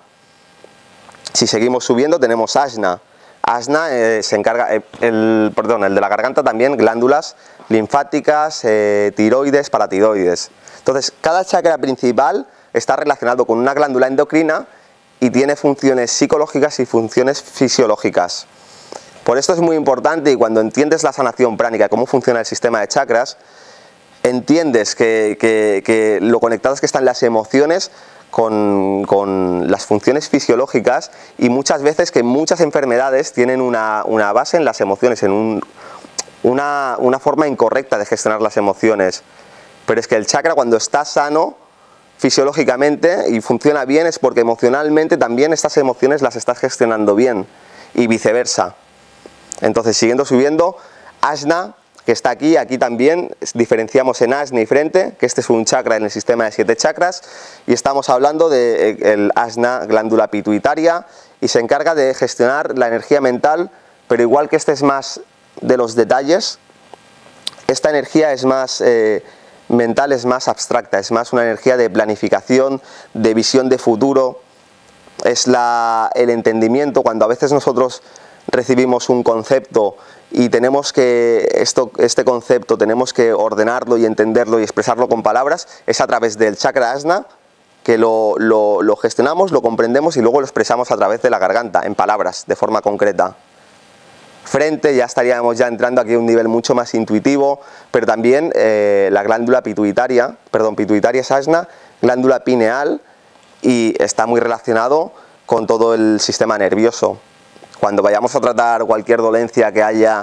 Si seguimos subiendo tenemos asna. Asna eh, se encarga, eh, el, perdón, el de la garganta también, glándulas linfáticas, eh, tiroides, paratiroides. Entonces, cada chakra principal está relacionado con una glándula endocrina y tiene funciones psicológicas y funciones fisiológicas. Por esto es muy importante, y cuando entiendes la sanación pránica, cómo funciona el sistema de chakras, entiendes que, que, que lo conectadas que están las emociones con, con las funciones fisiológicas, y muchas veces que muchas enfermedades tienen una, una base en las emociones, en un, una, una forma incorrecta de gestionar las emociones. Pero es que el chakra, cuando está sano fisiológicamente y funciona bien, es porque emocionalmente también estas emociones las estás gestionando bien, y viceversa. Entonces, siguiendo subiendo, asna, que está aquí, aquí también diferenciamos en asna y frente, que este es un chakra en el sistema de siete chakras, y estamos hablando del asna, glándula pituitaria, y se encarga de gestionar la energía mental, pero igual que este es más de los detalles, esta energía es más eh, mental, es más abstracta, es más una energía de planificación, de visión de futuro, es la, el entendimiento. Cuando a veces nosotros recibimos un concepto y tenemos que, esto, este concepto tenemos que ordenarlo y entenderlo y expresarlo con palabras, es a través del chakra asna que lo, lo, lo gestionamos, lo comprendemos y luego lo expresamos a través de la garganta, en palabras, de forma concreta. Frente, ya estaríamos ya entrando aquí a un nivel mucho más intuitivo, pero también eh, la glándula pituitaria, perdón, pituitaria es asna, glándula pineal, y está muy relacionado con todo el sistema nervioso. Cuando vayamos a tratar cualquier dolencia que haya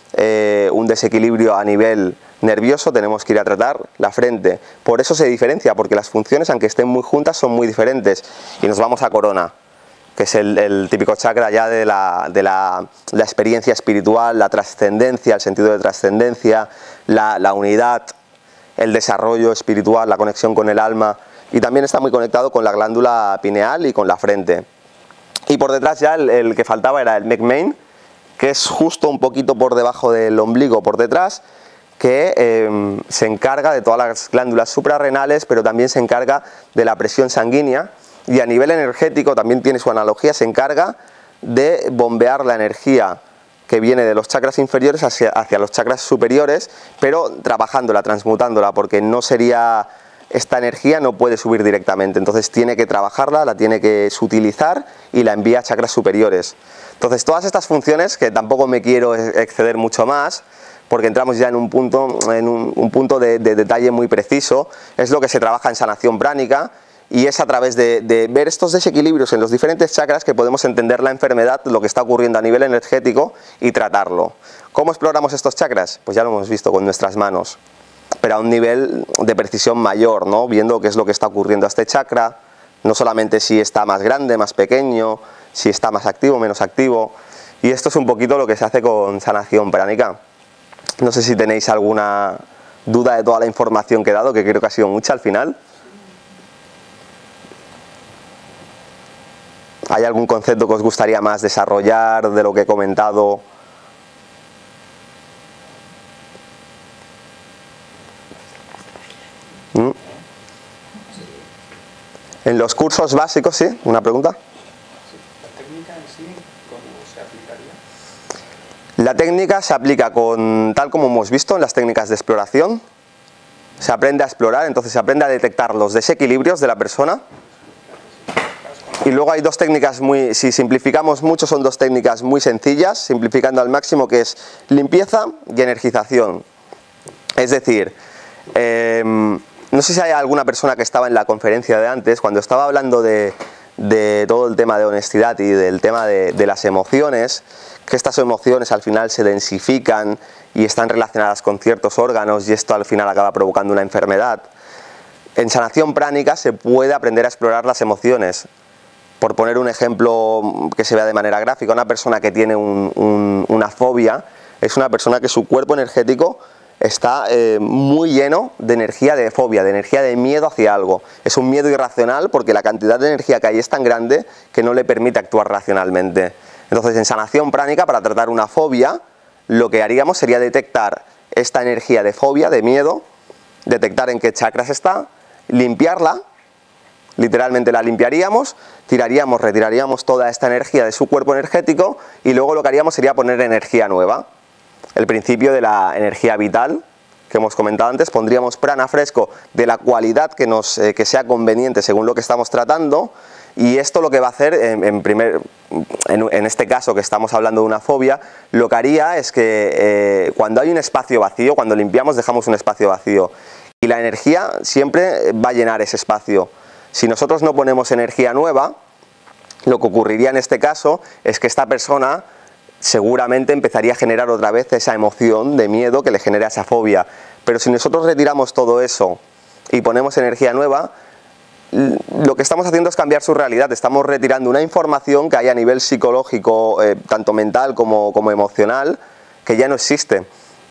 eh, un desequilibrio a nivel nervioso, tenemos que ir a tratar la frente. Por eso se diferencia, porque las funciones, aunque estén muy juntas, son muy diferentes. Y nos vamos a corona, que es el, el típico chakra ya de, la, de la, la experiencia espiritual, la trascendencia, el sentido de trascendencia, la, la unidad, el desarrollo espiritual, la conexión con el alma, y también está muy conectado con la glándula pineal y con la frente. Y por detrás ya el, el que faltaba era el McMain, que es justo un poquito por debajo del ombligo, por detrás, que eh, se encarga de todas las glándulas suprarrenales, pero también se encarga de la presión sanguínea, y a nivel energético también tiene su analogía, se encarga de bombear la energía que viene de los chakras inferiores hacia, hacia los chakras superiores, pero trabajándola, transmutándola, porque no sería, esta energía no puede subir directamente, entonces tiene que trabajarla, la tiene que sutilizar y la envía a chakras superiores. Entonces todas estas funciones, que tampoco me quiero exceder mucho más, porque entramos ya en un punto, en un, un punto de, de detalle muy preciso, es lo que se trabaja en sanación pránica, y es a través de, de ver estos desequilibrios en los diferentes chakras que podemos entender la enfermedad, lo que está ocurriendo a nivel energético, y tratarlo. ¿Cómo exploramos estos chakras? Pues ya lo hemos visto con nuestras manos, pero a un nivel de precisión mayor, ¿no? Viendo qué es lo que está ocurriendo a este chakra, no solamente si está más grande, más pequeño, si está más activo, menos activo, y esto es un poquito lo que se hace con sanación pránica. No sé si tenéis alguna duda de toda la información que he dado, que creo que ha sido mucha al final. ¿Hay algún concepto que os gustaría más desarrollar de lo que he comentado? ¿Mm? En los cursos básicos, ¿sí? ¿Una pregunta? ¿La técnica en sí cómo se aplicaría? La técnica se aplica con, tal como hemos visto en las técnicas de exploración. Se aprende a explorar, entonces se aprende a detectar los desequilibrios de la persona. Y luego hay dos técnicas muy, si simplificamos mucho, son dos técnicas muy sencillas, simplificando al máximo, que es limpieza y energización. Es decir, eh, no sé si hay alguna persona que estaba en la conferencia de antes, cuando estaba hablando de, de todo el tema de honestidad y del tema de, de las emociones, que estas emociones al final se densifican y están relacionadas con ciertos órganos, y esto al final acaba provocando una enfermedad. En sanación pránica se puede aprender a explorar las emociones. Por poner un ejemplo que se vea de manera gráfica, una persona que tiene un, un, una fobia es una persona que su cuerpo energético está eh, muy lleno de energía de fobia, de energía de miedo hacia algo. Es un miedo irracional porque la cantidad de energía que hay es tan grande que no le permite actuar racionalmente. Entonces, en sanación pránica, para tratar una fobia, lo que haríamos sería detectar esta energía de fobia, de miedo, detectar en qué chakras está, limpiarla. Literalmente la limpiaríamos, tiraríamos, retiraríamos toda esta energía de su cuerpo energético, y luego lo que haríamos sería poner energía nueva. El principio de la energía vital que hemos comentado antes, pondríamos prana fresco de la cualidad que, nos, eh, que sea conveniente según lo que estamos tratando, y esto lo que va a hacer, en, en, primer, en, en este caso que estamos hablando de una fobia, lo que haría es que eh, cuando hay un espacio vacío, cuando limpiamos dejamos un espacio vacío, y la energía siempre va a llenar ese espacio. Si nosotros no ponemos energía nueva, lo que ocurriría en este caso es que esta persona seguramente empezaría a generar otra vez esa emoción de miedo que le genera esa fobia. Pero si nosotros retiramos todo eso y ponemos energía nueva, lo que estamos haciendo es cambiar su realidad. Estamos retirando una información que hay a nivel psicológico, eh, tanto mental como, como emocional, que ya no existe.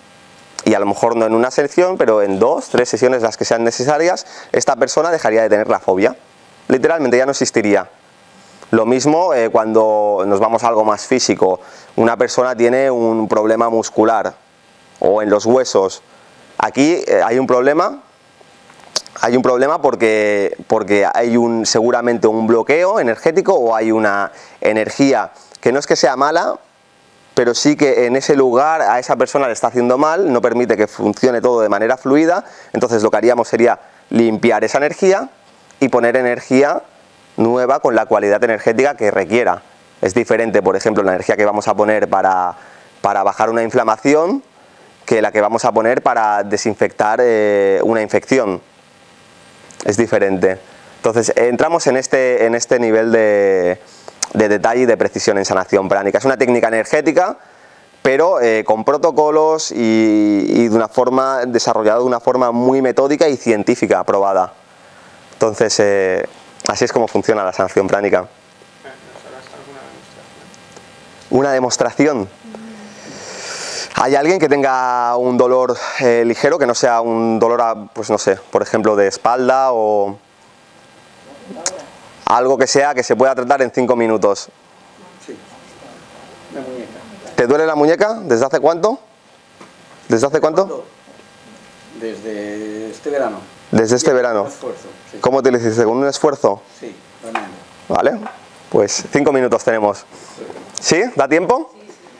Y a lo mejor no en una sesión, pero en dos, tres sesiones, las que sean necesarias, esta persona dejaría de tener la fobia. Literalmente ya no existiría. Lo mismo eh, cuando nos vamos a algo más físico. Una persona tiene un problema muscular o en los huesos. Aquí eh, hay un problema, hay un problema porque, porque hay un, seguramente un bloqueo energético, o hay una energía que no es que sea mala, pero sí que en ese lugar a esa persona le está haciendo mal, no permite que funcione todo de manera fluida. Entonces lo que haríamos sería limpiar esa energía y poner energía nueva con la cualidad energética que requiera. Es diferente, por ejemplo, la energía que vamos a poner para, para bajar una inflamación que la que vamos a poner para desinfectar eh, una infección. Es diferente. Entonces entramos en este, en este nivel de... de detalle y de precisión en sanación pránica. Es una técnica energética, pero eh, con protocolos y, y de una forma, desarrollado de una forma muy metódica y científica, aprobada. Entonces, eh, así es como funciona la sanación pránica. ¿Una demostración? ¿Hay alguien que tenga un dolor eh, ligero, que no sea un dolor, a, pues no sé, por ejemplo, de espalda o algo que sea que se pueda tratar en cinco minutos? Sí, la muñeca. ¿Te duele la muñeca? ¿Desde hace cuánto? ¿Desde hace cuánto? Desde este verano. Desde este verano. Esfuerzo, sí. ¿Cómo te lo hiciste? ¿Con un esfuerzo? Sí, realmente. Vale, pues cinco minutos tenemos. ¿Sí? ¿Da tiempo?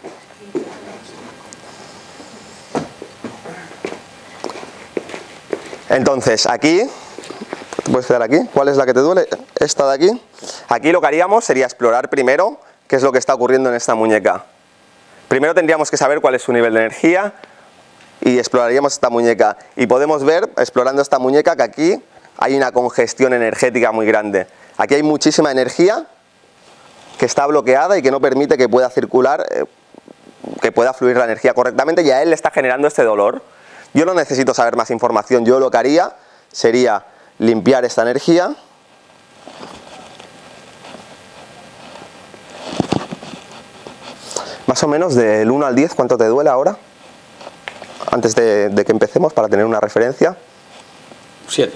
Entonces, aquí, ¿te puedes quedar aquí? ¿Cuál es la que te duele? Esta de aquí. Aquí lo que haríamos sería explorar primero qué es lo que está ocurriendo en esta muñeca. Primero tendríamos que saber cuál es su nivel de energía y exploraríamos esta muñeca. Y podemos ver, explorando esta muñeca, que aquí hay una congestión energética muy grande. Aquí hay muchísima energía que está bloqueada y que no permite que pueda circular, eh, que pueda fluir la energía correctamente, y a él le está generando este dolor. Yo no necesito saber más información, yo lo que haría sería limpiar esta energía. Más o menos del uno al diez, ¿cuánto te duele ahora? Antes de, de que empecemos, para tener una referencia. Siete.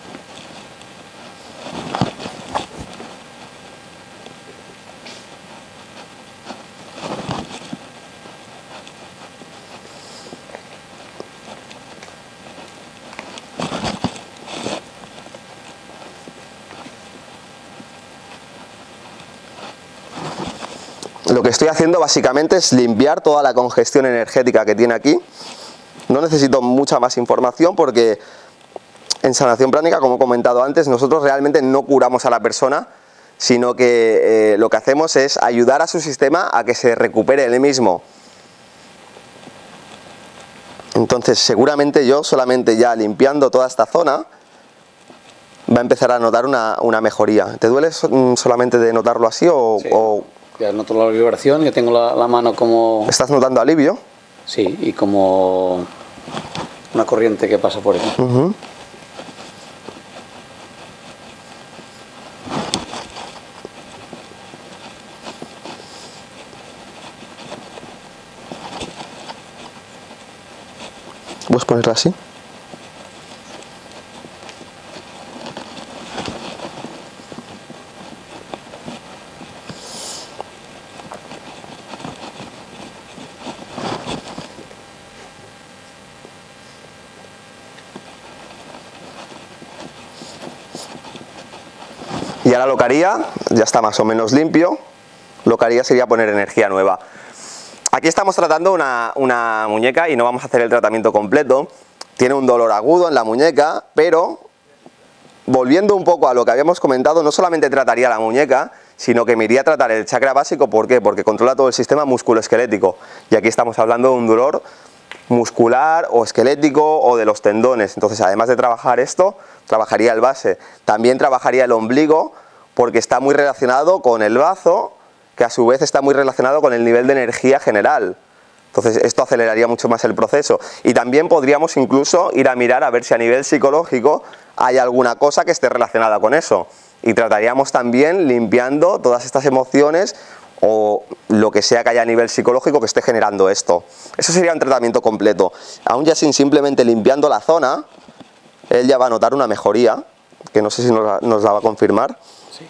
Lo que estoy haciendo básicamente es limpiar toda la congestión energética que tiene aquí. No necesito mucha más información porque en sanación pránica, como he comentado antes, nosotros realmente no curamos a la persona, sino que eh, lo que hacemos es ayudar a su sistema a que se recupere él mismo. Entonces, seguramente yo, solamente ya limpiando toda esta zona, va a empezar a notar una, una mejoría. ¿Te duele solamente de notarlo así o...? Sí. o Ya noto la vibración, que tengo la, la mano como... ¿Estás notando alivio? Sí, y como una corriente que pasa por aquí. Uh-huh. ¿Puedes ponerla así? Y ahora lo que haría, ya está más o menos limpio, lo que haría sería poner energía nueva. Aquí estamos tratando una, una muñeca y no vamos a hacer el tratamiento completo. Tiene un dolor agudo en la muñeca, pero volviendo un poco a lo que habíamos comentado, no solamente trataría la muñeca, sino que me iría a tratar el chakra básico. ¿Por qué? Porque controla todo el sistema musculoesquelético. Y aquí estamos hablando de un dolor muscular o esquelético o de los tendones. Entonces, además de trabajar esto, trabajaría el base. También trabajaría el ombligo, porque está muy relacionado con el bazo, que a su vez está muy relacionado con el nivel de energía general. Entonces, esto aceleraría mucho más el proceso. Y también podríamos incluso ir a mirar a ver si a nivel psicológico hay alguna cosa que esté relacionada con eso. Y trataríamos también limpiando todas estas emociones o lo que sea que haya a nivel psicológico que esté generando esto. Eso sería un tratamiento completo. Aún ya sin simplemente limpiando la zona, él ya va a notar una mejoría, que no sé si nos la, nos la va a confirmar. Sí.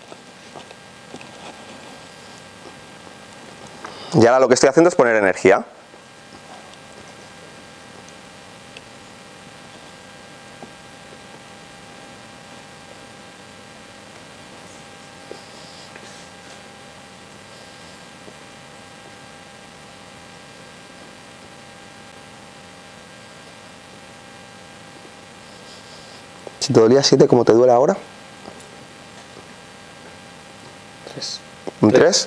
Y ahora lo que estoy haciendo es poner energía. Si te dolía siete, ¿cómo te duele ahora? Tres. ¿Un tres?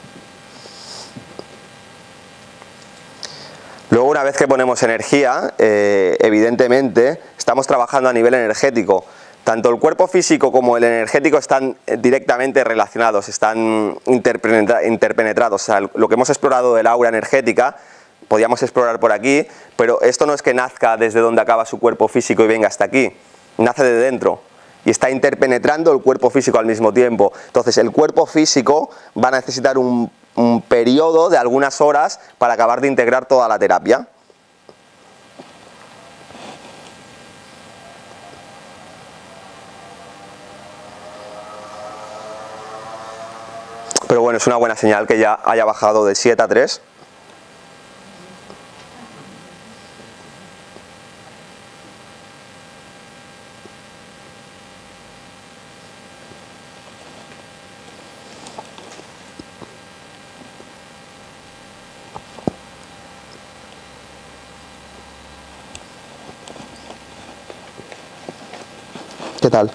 Luego, una vez que ponemos energía, eh, evidentemente estamos trabajando a nivel energético, Tanto el cuerpo físico como el energético están directamente relacionados, están interpenetra- interpenetrados. O sea, lo que hemos explorado del aura energética, podíamos explorar por aquí, pero esto no es que nazca desde donde acaba su cuerpo físico y venga hasta aquí, nace de dentro y está interpenetrando el cuerpo físico al mismo tiempo. Entonces el cuerpo físico va a necesitar un, un periodo de algunas horas para acabar de integrar toda la terapia. Pero bueno, es una buena señal que ya haya bajado de siete a tres. ¿Qué tal?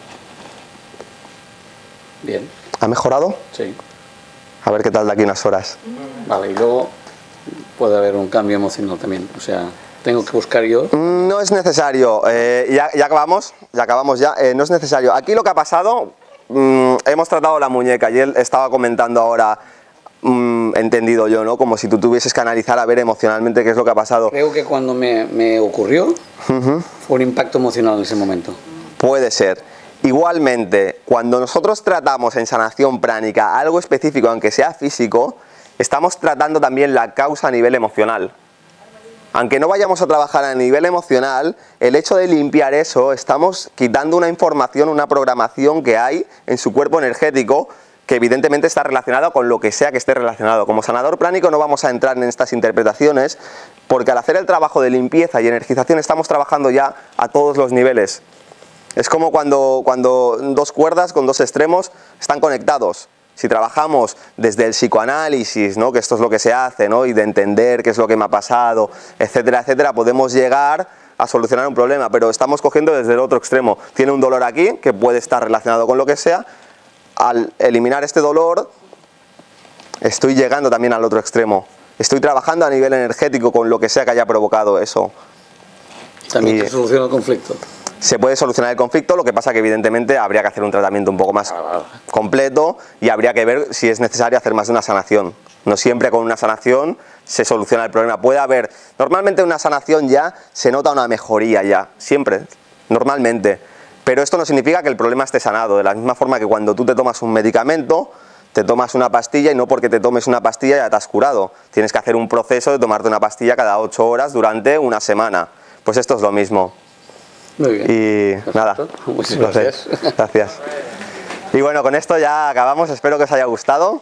Bien, ¿Ha mejorado? sí. A ver qué tal de aquí unas horas. Vale, y luego puede haber un cambio emocional también. O sea, tengo que buscar yo. No es necesario, eh, ya, ya acabamos, ya acabamos ya, eh, no es necesario. Aquí lo que ha pasado, mmm, hemos tratado la muñeca y él estaba comentando ahora, mmm, entendido yo, ¿no? Como si tú tuvieses que analizar a ver emocionalmente qué es lo que ha pasado. Creo que cuando me, me ocurrió, Uh-huh. fue un impacto emocional en ese momento. Puede ser. Igualmente, cuando nosotros tratamos en sanación pránica algo específico, aunque sea físico, estamos tratando también la causa a nivel emocional. Aunque no vayamos a trabajar a nivel emocional, el hecho de limpiar eso, estamos quitando una información, una programación que hay en su cuerpo energético, que evidentemente está relacionado con lo que sea que esté relacionado. Como sanador pránico no vamos a entrar en estas interpretaciones, porque al hacer el trabajo de limpieza y energización estamos trabajando ya a todos los niveles. Es como cuando, cuando dos cuerdas con dos extremos están conectados. Si trabajamos desde el psicoanálisis, ¿no? Que esto es lo que se hace, ¿no? Y de entender qué es lo que me ha pasado, etcétera, etcétera, podemos llegar a solucionar un problema, pero estamos cogiendo desde el otro extremo. Tiene un dolor aquí, que puede estar relacionado con lo que sea. Al eliminar este dolor, estoy llegando también al otro extremo. Estoy trabajando a nivel energético con lo que sea que haya provocado eso. También Y- se soluciona el conflicto. Se puede solucionar el conflicto, lo que pasa que evidentemente habría que hacer un tratamiento un poco más completo y habría que ver si es necesario hacer más de una sanación. No siempre con una sanación se soluciona el problema. Puede haber, normalmente una sanación ya se nota una mejoría ya, siempre, normalmente. Pero esto no significa que el problema esté sanado, de la misma forma que cuando tú te tomas un medicamento, te tomas una pastilla y no porque te tomes una pastilla ya te has curado. Tienes que hacer un proceso de tomarte una pastilla cada ocho horas durante una semana. Pues esto es lo mismo. Muy bien. Y Perfecto. nada, Muchas no sé. gracias. Gracias. Y bueno, con esto ya acabamos, espero que os haya gustado.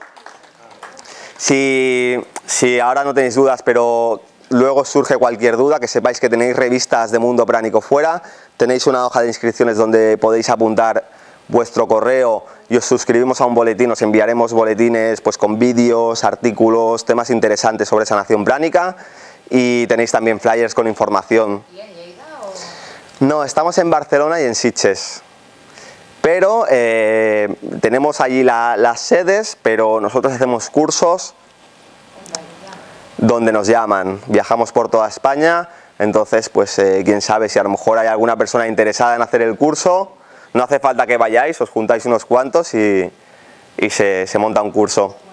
Si, si ahora no tenéis dudas, pero luego surge cualquier duda, que sepáis que tenéis revistas de Mundo Pránico fuera, tenéis una hoja de inscripciones donde podéis apuntar vuestro correo y os suscribimos a un boletín, os enviaremos boletines pues con vídeos, artículos, temas interesantes sobre sanación pránica, y tenéis también flyers con información. No, estamos en Barcelona y en Sitges, pero eh, tenemos allí la, las sedes, pero nosotros hacemos cursos donde nos llaman, viajamos por toda España, entonces pues eh, quién sabe si a lo mejor hay alguna persona interesada en hacer el curso, no hace falta que vayáis, os juntáis unos cuantos y, y se, se monta un curso.